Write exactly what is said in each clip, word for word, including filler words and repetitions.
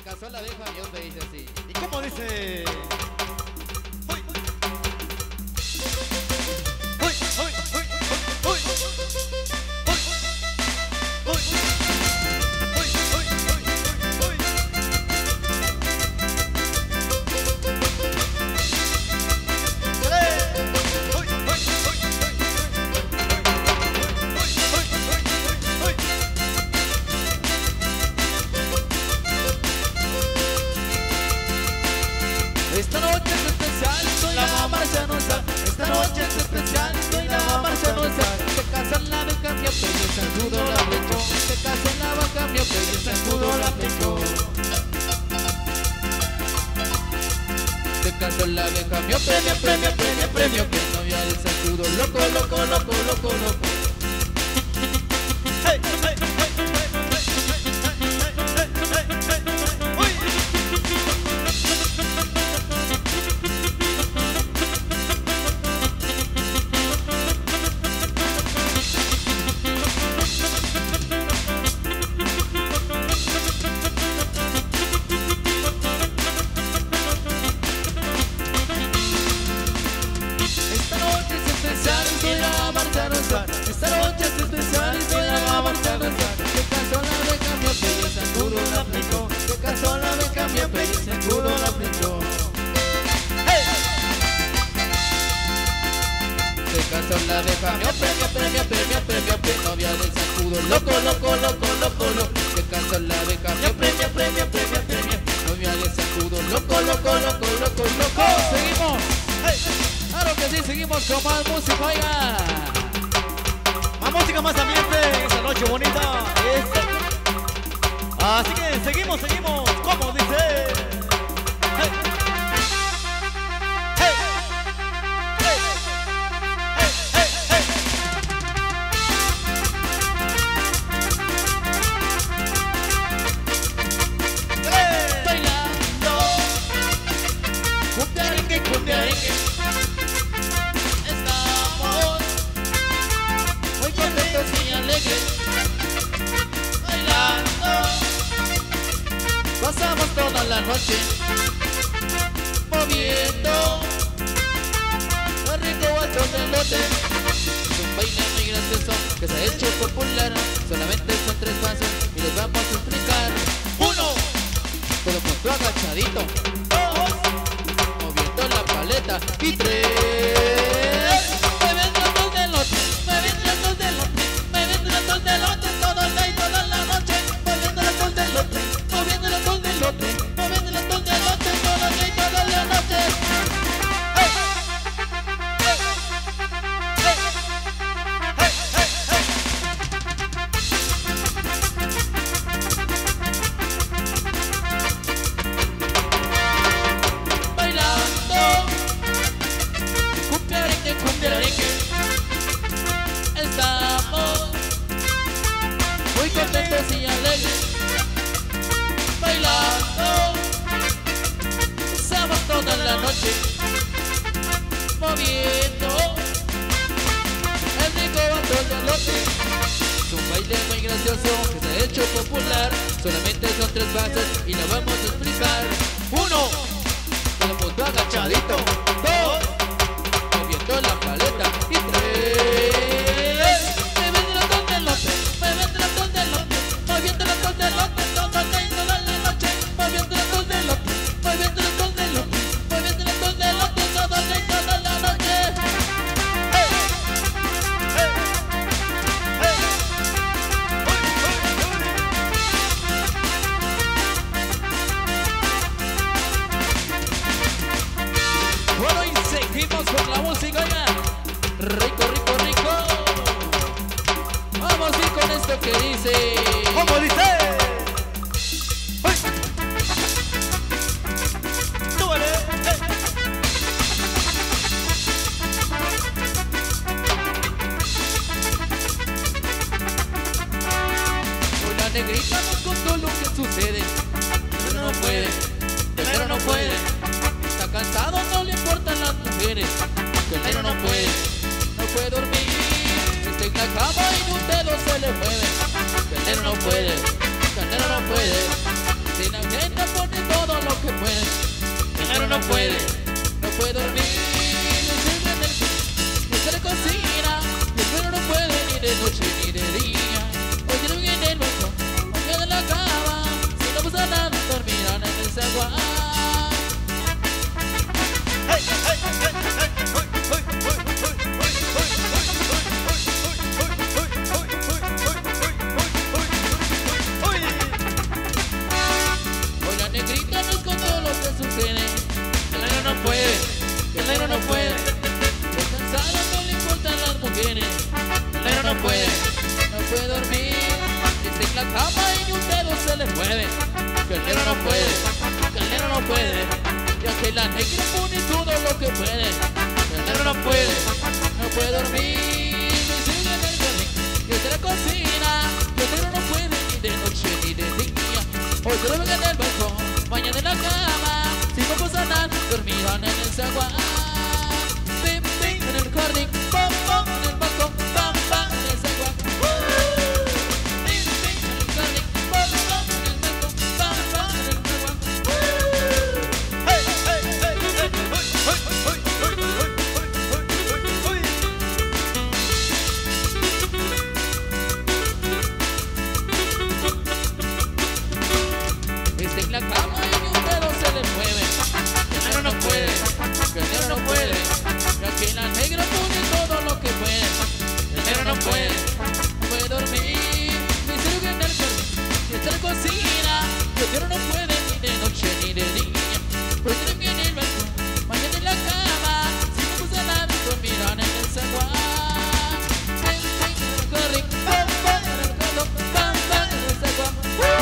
casó la vieja y hombre dice así. ¿Y cómo dice? ¡Uy! ¡Uy! ¡Uy! ¡Uy! ¡Uy! ¡Uy! ¡Uy! ¡Uy! Esta noche es especial, soy la marcianosa. Esta noche es especial, soy la marcianosa. Se casa en la beca, mi apellido y el escudo la flechó. Se casa en la vaca, mi apellido y el escudo la flechó. Se casó en la vieja, mi premio, premio, premio, premio. Que novia del escudo, loco, loco, loco, loco, loco. ¡Hey, hey, hey! Esta noche es especial y soy la marcianosa. Se casó la beca, mi apellido y el escudo la aplicó. Se casó la beca, mi apellido y el escudo la aplicó. Se casó la beca, mi apellido, premio, premio, premio, premio, novia del escudo, loco, loco, loco, loco, loco. Se casó la beca, mi premio, premio, premio, premio, novia del escudo, loco, loco, loco, loco, loco. Seguimos. Claro que sí, seguimos con más música, oiga. Más música, más ambiente, esta noche bonita. Es... Así que seguimos, seguimos, como dice. Hey. Hey. Hey. Hey. Hey. Hey. Hey. Bailando, cumbia arenque, cumbia arenque. Y alegres, bailando, pasamos toda la noche, moviendo, el rico alto del lote. Es un baile muy gracioso que se ha hecho popular, solamente son tres pasos y les vamos a explicar. Uno, todo el mundo agachadito. Dos, moviendo la paleta. Y tres, y alegres, bailando, pasamos toda la noche, moviendo el rico bato del lote. Es un baile muy gracioso que se ha hecho popular, solamente son tres pasos y lo vamos a explicar. Uno, todo el mundo agachadito. Dos, moviendo la paleta. Y tres, mueve, que el negro no puede, que el negro no puede, ya que la negra pone todo lo que puede. El negro no puede, no puede dormir, y sigue en el jardín, y desde la cocina. El negro no puede ni de noche ni de día. Hoy se duermen en el balcón, mañana en la cama. Si no pasa nada, dormirán en el zaguán. Pim, pim, en el jardín, pam, pam, en el balcón, pam, pam, en el zaguán. Pim, pim, en el jardín, pam, pam, en el balcón, pam, pam, en el zaguán. Hey, hey, hey, hey, hoy, hoy, hoy, hoy, hoy, hoy, hoy, hoy. Está en la cama y un dedo se le mueve. El negro no puede, que el negro no puede, ya que la negra pone todo lo que puede. El negro no puede, no puede dormir, ni sirve en el jardín, ni está en la cocina. El negro no puede ni de noche ni de día. Pues tiene que ir en el balcón, mañana en la cama. Si no pasa nada, dormirán en el zaguán. Pim, pim, en el jardín, pam, pam, en el calor, pam, pam, en el zaguán.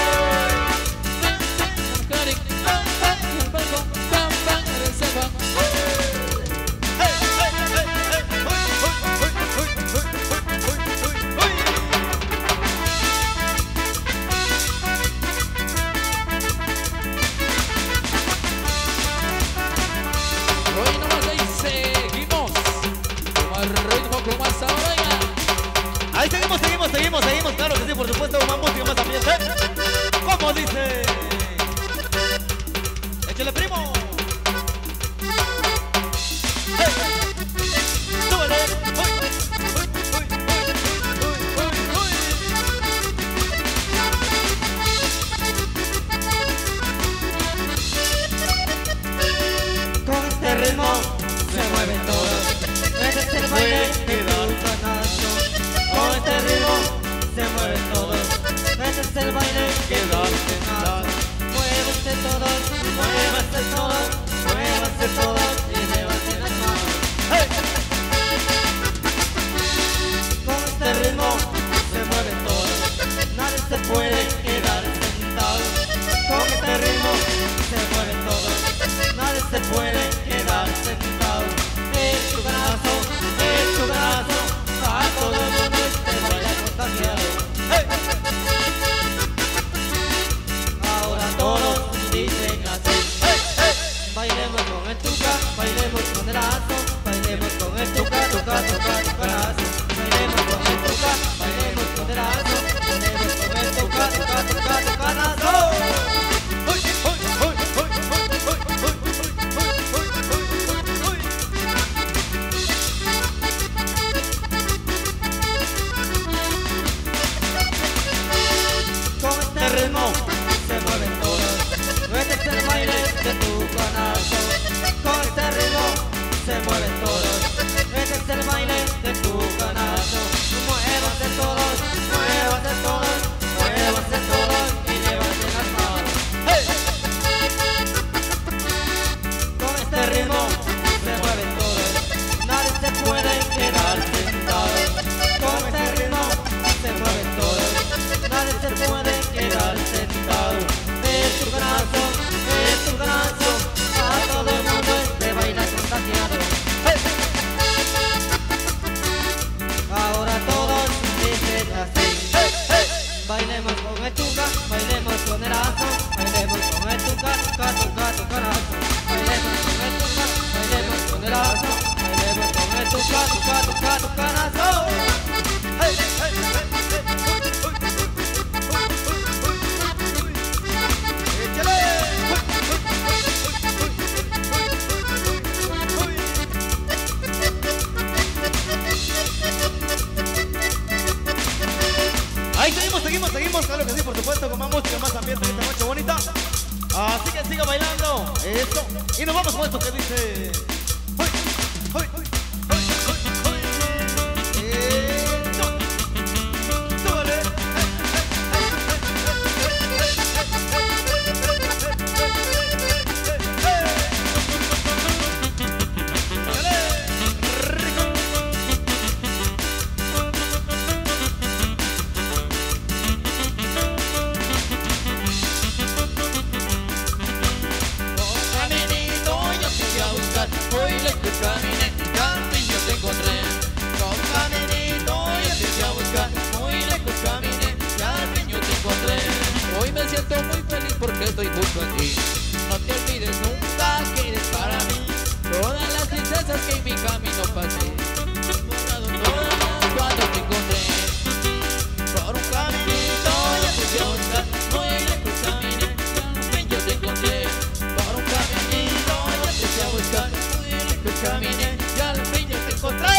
Hoy nomás ahí seguimos, con más ritmo, con más sabor. Ahí seguimos, seguimos, seguimos, seguimos, claro que sí, por supuesto, más música, más ambiente. ¿Cómo dice? Échale, primo. Hey. Súbele. Uy, uy, uy, uy, uy, uy. Con este ritmo se mueven todos. Este es el baile de tu canasto. Con este ritmo se mueven todos. Este es el baile que da canasto. Muévanse todos, muévanse todos, muévanse todos y levanten las manos. Hey. Con este ritmo se mueven todos. Nadie se puede quedar sentado. Con este ritmo se mueven todos. Nadie se puede quedar sentado. Es tu brazo, es tu brazo, a todo el mundo este baile contagiado. Hey. Ahora todos dicen así. Hey, hey. Bailemos con el tuca, bailemos con el lazo, bailemos con el tuca, tuca, tuca, tucarazo. Bailemos con el tuca, bailemos con el lazo, bailemos con el tuca, tuca, tuca, tucarazo. Uy, uy, uy, uy, uy, uy, uy, uy, uy, uy, uy, uy. Con este ritmo se mueven todos. Este es el baile de tu canasto. Con este ritmo se mueven todos. Este es el baile de tu canasto. Muévanse todos, muévanse todos, muévanse todos y levanten las manos. Hey. Con este ritmo se mueven todos. Nadie se puede quedar sentado. Con este ritmo se mueven todos. Nadie se puede quedar sentado. Es tu brazo, es tu brazo, a todo el mundo este baila contagiado. Hey. Ahora todos dicen así. Hey, hey. Bailemos con el tuca, bailemos con el lazo, bailemos con el tuca, tuca, tuca, tucarazo. Bailemos con el tuca, bailemos con el lazo, bailemos con el tuca, tuca, tuca, tucarazo. Hey, hey, hey, hey. Uy, uy, uy, uy, uy, uy, uy, uy. Échale. Uy, uy, uy, uy, uy, uy, uy, uy, uy. Ahí seguimos, seguimos, seguimos, claro que sí, por supuesto, con más música, más ambiente en esta noche bonita. Así que siga bailando, eso. Y nos vamos con esto que dice. Uy, uy, uy, uy, uy, uy. Eso. Súbele. porque estoy junto a ti. No te olvides nunca que eres para mí todas las tristezas que en mi camino pasé. Borrado todo cuando te encontré por un caminito, yo te fui a buscar, muy lejos caminé, y al fin yo te encontré. Por un caminito, yo te fui a buscar, muy lejos caminé, y al fin yo te encontré.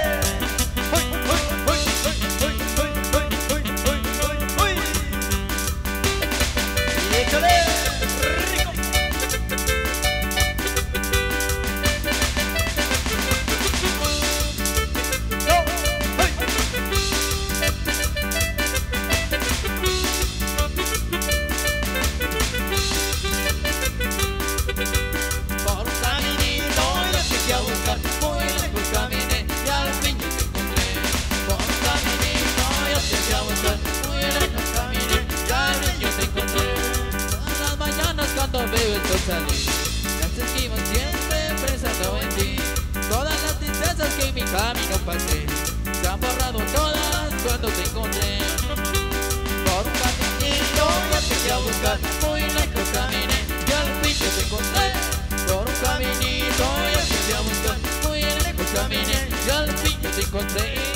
Veo el sol salir, las esquivas siempre pensando en ti. Todas las tristezas que en mi camino pasé se han borrado todas cuando te encontré. Por un caminito yo te fui a buscar, muy lejos caminé, y al fin yo te encontré. Por un caminito yo te fui a buscar, muy lejos caminé, y al fin yo te encontré.